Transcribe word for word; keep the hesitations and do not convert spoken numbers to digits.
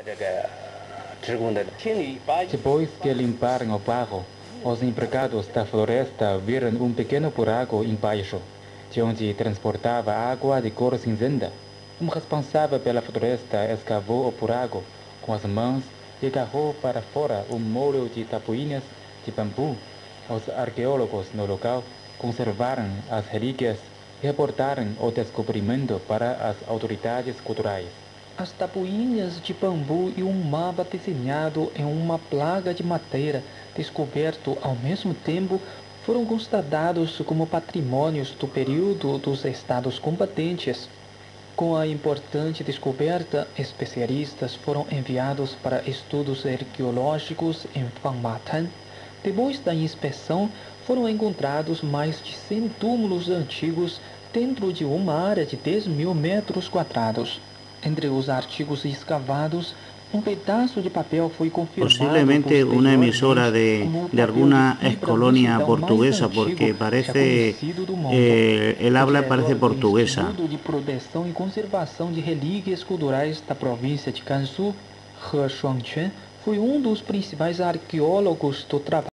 Depois que limparam o barro, os empregados da floresta viram um pequeno buraco embaixo, de onde transportava água de cor cinzenta. Um responsável pela floresta escavou o buraco com as mãos e agarrou para fora um molho de tapuinhas de bambu. Os arqueólogos no local conservaram as relíquias e reportaram o descobrimento para as autoridades culturais. As tabuinhas de bambu e um mapa desenhado em uma placa de madeira, descoberto ao mesmo tempo, foram constatados como patrimônios do período dos estados combatentes. Com a importante descoberta, especialistas foram enviados para estudos arqueológicos em Fangmatan. Depois da inspeção, foram encontrados mais de cem túmulos antigos dentro de uma área de dez mil metros quadrados. Entre os artigos escavados, um pedaço de papel foi confirmado Posiblemente una emisora de, de alguna excolonia portuguesa, porque parece, eh, el habla parece portuguesa. O Instituto de Proteção e Conservação de Relíquias Culturais da província de Gansu, He Shuangquan, foi um dos principais arqueólogos do trabalho.